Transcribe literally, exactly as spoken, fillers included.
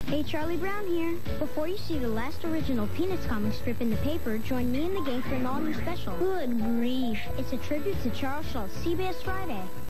Hey, Charlie Brown here. Before you see the last original Peanuts comic strip in the paper, join me and the gang for an all-new special. Good grief. It's a tribute to Charles Schultz, C B S Friday.